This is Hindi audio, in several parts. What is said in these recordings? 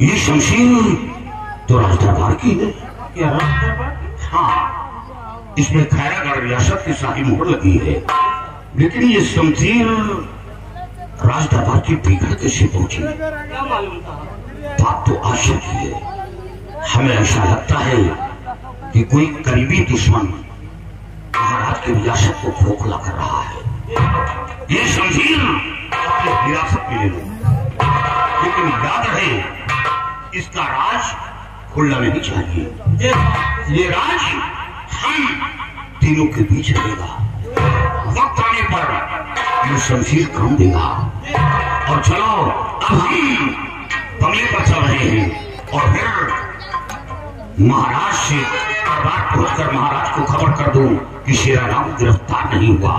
ये शमशीर तो राजदरबार की है। क्या राजदरबार? हाँ, इसमें खैरागढ़ रियासत की शाही मोहर लगी है, लेकिन ये शमशीर राजदरबार की बिगड़ कैसे पहुंची? क्या मालूम था? बात तो आशा की है। हमें ऐसा लगता है कि कोई करीबी दुश्मन महाराज की रियासत को खोखला कर रहा है। ये शमशीर अपनी हिरासत में ले लो, लेकिन याद रहे इसका राज खुलना नहीं चाहिए। ये राज हम तीनों के बीच रहेगा। वक्त आने पर ये शमशीर काम देगा। और चलो अब हम बंगले पर चल रहे हैं और फिर महाराज से दरबार पहुंचकर महाराज को खबर कर दूं कि शेरा राम गिरफ्तार नहीं हुआ।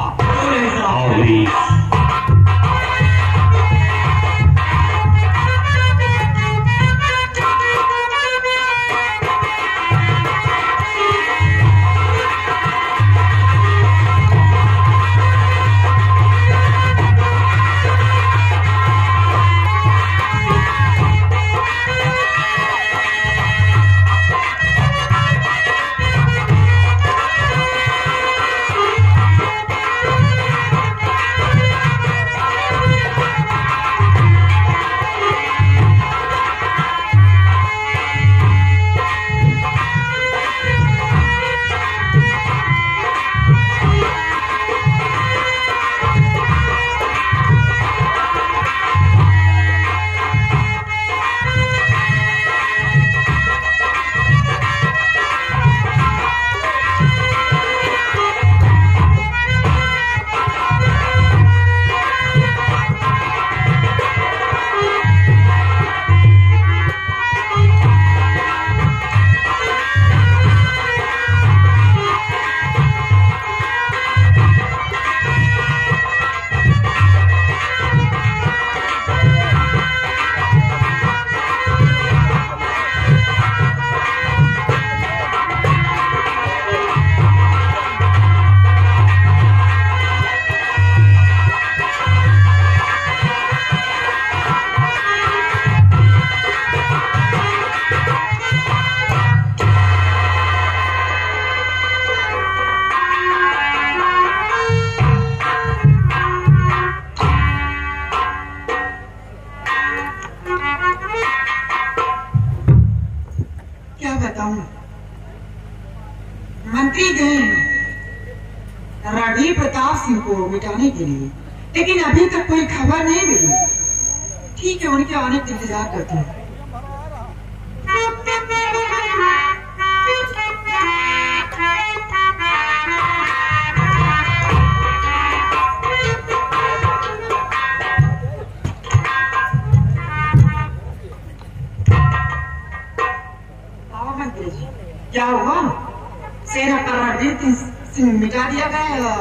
मंत्री गए रणधीर प्रताप सिंह को मिटाने के लिए, लेकिन अभी तक कोई खबर नहीं मिली। ठीक है, उनके आने का इंतजार करते हैं। मंत्री जी, क्या हुआ? सेना का रणधीर सिंह मिटा दिया गया।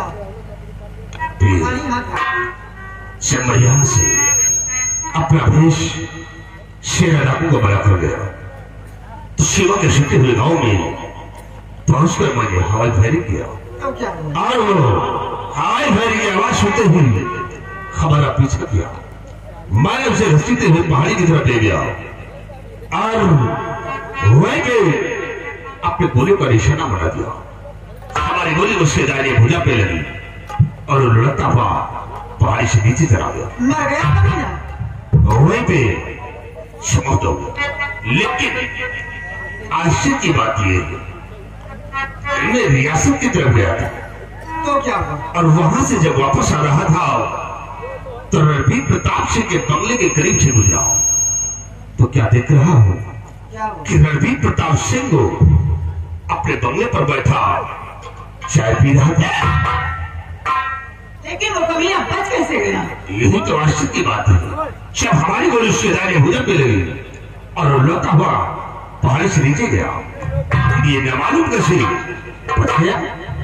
सिमरिया से अपना भेष शेरा डाकू को बड़ा कर गया, तो शिवा के सीते हुए गांव में पहुंचकर मैंने हवाई फेरी किया। तो क्या हुआ? और वो हवाई फेरी की आवाज सुनते हुए हमारा पीछा किया। मैंने उसे घसीटते हुए पहाड़ी की तरफ ले गया और वहीं पे अपने गोली पर निशाना बना दिया। हमारी गोली उसके दाहिने भुजा पे लगी और लड़ता हुआ पहाड़ी से नीचे चला गया। मर गया कभी ना? वहीं पे समाप्त हो गया। लेकिन आश्चर्य की बात यह है, मैं रियासत की तरफ गया था। तो क्या हुआ? और वहां से जब वापस आ रहा था तो रणधीर प्रताप सिंह के बंगले के करीब से गुजरा, तो क्या देख रहा हूं कि रणधीर प्रताप सिंह को अपने बंगले पर बैठा चाय पी रहा था। लेकिन वो कभी बच कैसे गया? यही तो आश्चर्य की बात है। जब हमारी गोली उसके दाहिने भुजा पे लगी और लौटा हुआ पहाड़ी से नीचे गया, ये न मालूम कैसे बच गया।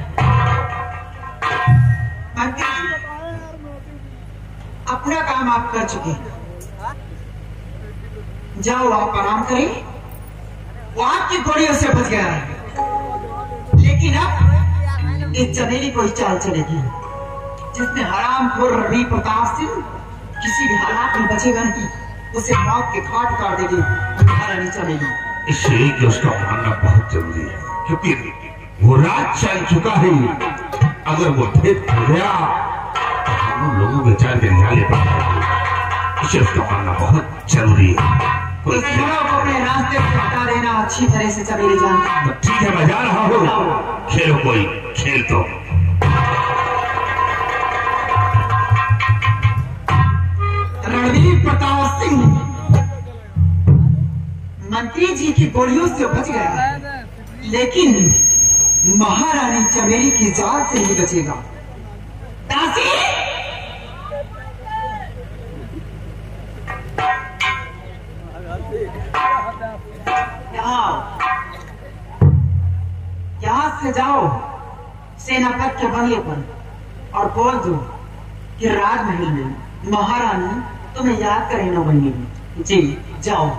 अपना काम आप कर चुके, जाओ आप आराम करें। वो आपकी गोलियों से बच गया है, लेकिन अब इस चमेली को चाल चलेगी जिसने हरामखोर रणधीर प्रताप सिंह किसी भी हालात में बचेगा नहीं। उसे मौत के घाट उतार देगी महारानी चमेली। इसलिए कि उसका मानना बहुत जरूरी है, क्योंकि वो रात चल चुका है। अगर वो भेद हो गया हम लोगों के चार के निकाले पड़ेंगे, इसे उसका मानना बहुत जरूरी है। इस घोड़ों को अपने रास्ते से हटा देना अच्छी तरह से चमेली जानती है। तो ठीक है, मैं जा रहा हूँ। खेलो कोई खेल तो। रणवीर प्रताप सिंह मंत्री जी की गोलियों से बच गया, लेकिन महारानी चमेली की जान से नहीं बचेगा। दासी, यहाँ से जाओ सेनापति के बंगले पर और बोल दो कि राजमहल में महारानी तुम्हें याद करे न बंगले में। जी जाओ।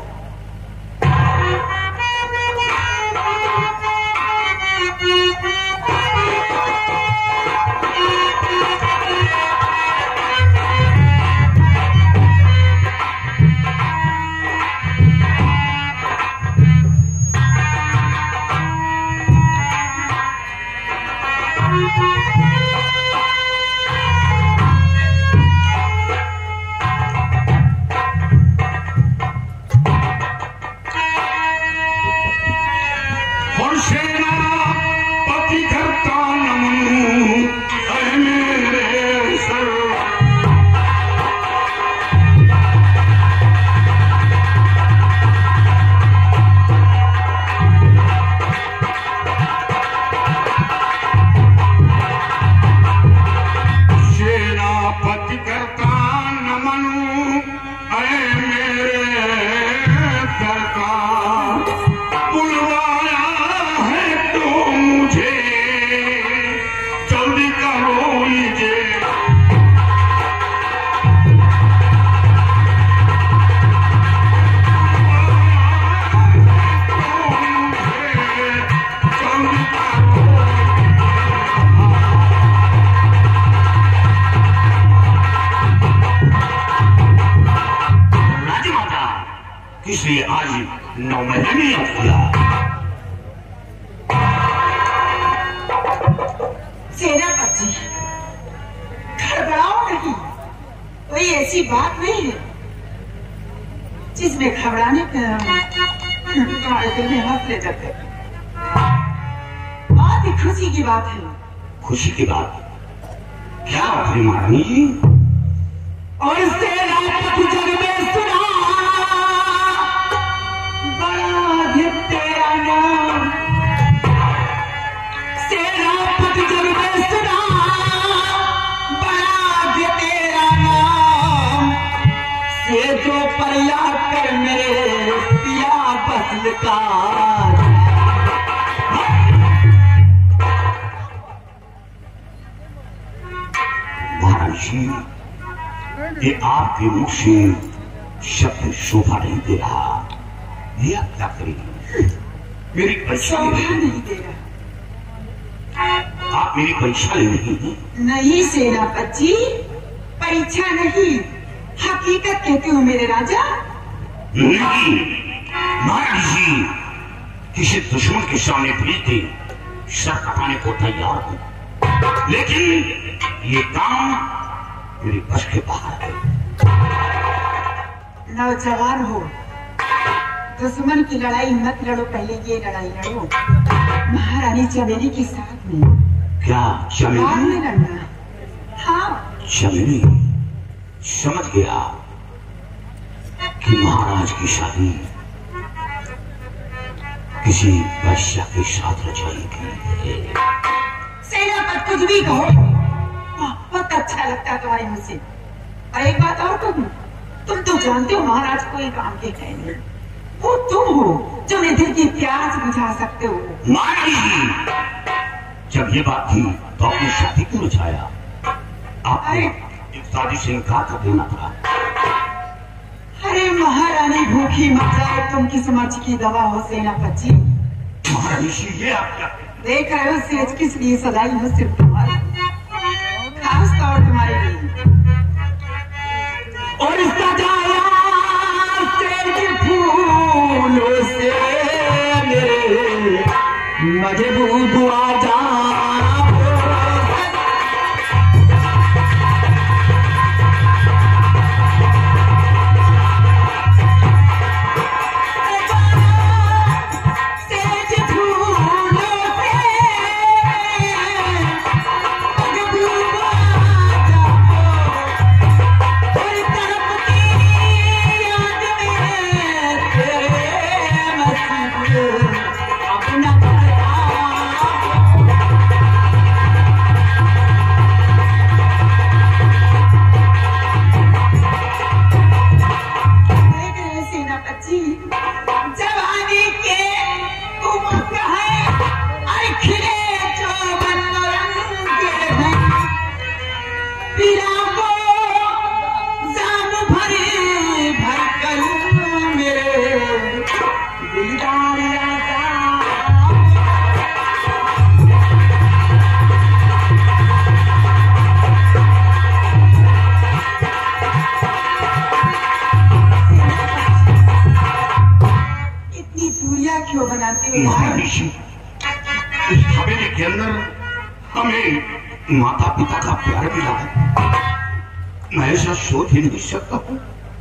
इसलिए आज 9 महीने में याद किया। सेनापति जी, घबराओ नहीं, कोई ऐसी बात नहीं है जिसमें घबराने तुम्हारे दिल में हौसले जगते। बहुत ही खुशी की बात है। खुशी की बात क्या है महारानी जी? और सेनापति जग में सुना तेरा नाम, सेनापति जग में सुना बड़ा तेरा नाम, से जो परिया कर मेरे पिया बसल का। महारानी, ये आपके मुख से शब्द शोभा नहीं दे रहा। ये आप क्या करेंगे? मेरी परीक्षा नहीं दे रहा। आप मेरी परीक्षा ले रही हैं? नहीं सेनापति जी, परीक्षा नहीं, हकीकत कहते हो मेरे राजा। नहीं महारानी जी, किसी दुश्मन के सामने भेजते सर कटाने को तैयार हूं, लेकिन ये काम मेरे बस के बाहर है। नौजवान हो, दुश्मन की लड़ाई मत लड़ो, पहले ये लड़ाई लड़ो महारानी चमेली के साथ में। क्या चमेली? बाद में लड़ना। हाँ चमेली, समझ गया कि महाराज की शादी किसी वैश्या के साथ रचाएगी। सेनापति कुछ भी कहो, बहुत अच्छा लगता है तुम्हारे मुंह से। और एक बात और कहूं, तुम तो जानते हो महाराज कोई काम के है नहीं, वो तुम हो जो मेरे दिल की प्यास बुझा सकते हो। महाराज, जब ये बात थी तो अपनी शादी क्यों रचाया? आपको एक शादी से इनकार कर देना था। अरे महारानी भूखी मर जाए, तुम किस मर्ज की दवा हो सेनापति? महारानी ये आप क्या देख रहे हो सेज किस लिए सजाई हो सिर्फ तुम्हारी, खास तौर तुम्हारे लिए। और सजाया फूलों से मेरे मजबूब आ जा। महर्षि, इस हवेली के अंदर हमें माता पिता का प्यार मिला है, मैं ऐसा सोच ही नहीं सकता हूँ।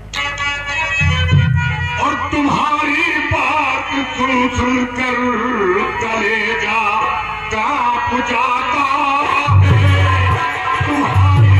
और तुम्हारी बात सुन सुनकर कलेजा कांप जाता है। तुम्हारी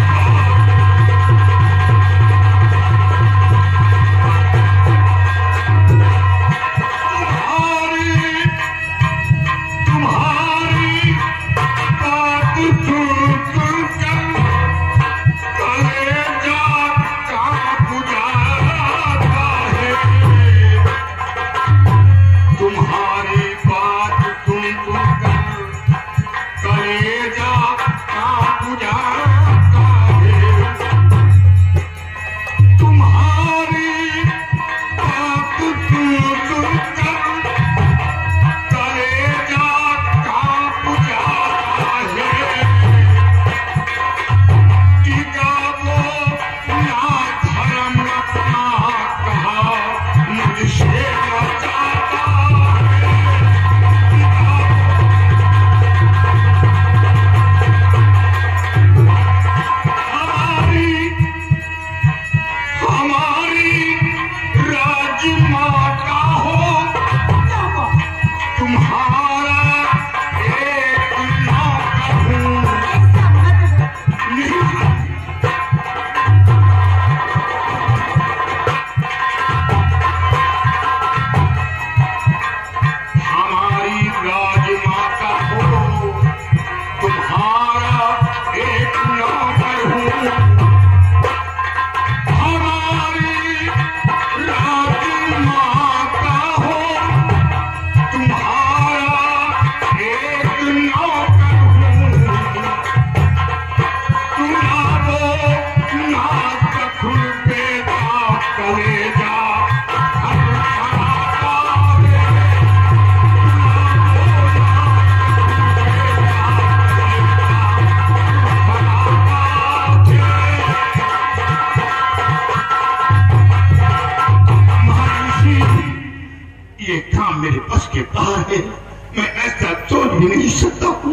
मेरे बस के बाहर है, मैं ऐसा सोच भी नहीं सकता हूँ।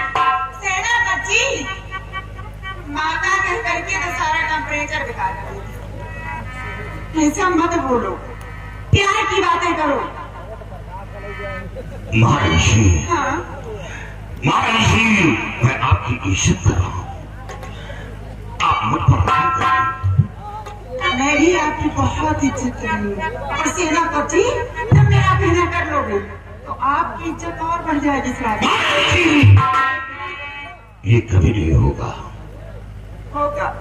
सेनापति, माता कह करके तो सारा टेम्परेचर बिगाड़ दिया। ऐसा मत बोलो, प्यार की बातें करो। महर्षि, हाँ? महर्षि, मैं आपकी इज्जत कर रहा हूँ, आप मुझ पर रहम करें। मैं भी आपकी बहुत इज्जत कर रही हूँ। और सेनापति, जब मेरा कहना कर लोगे तो आपकी इज्जत और बढ़ जाएगी इस राज्य में। ये कभी नहीं होगा। होगा।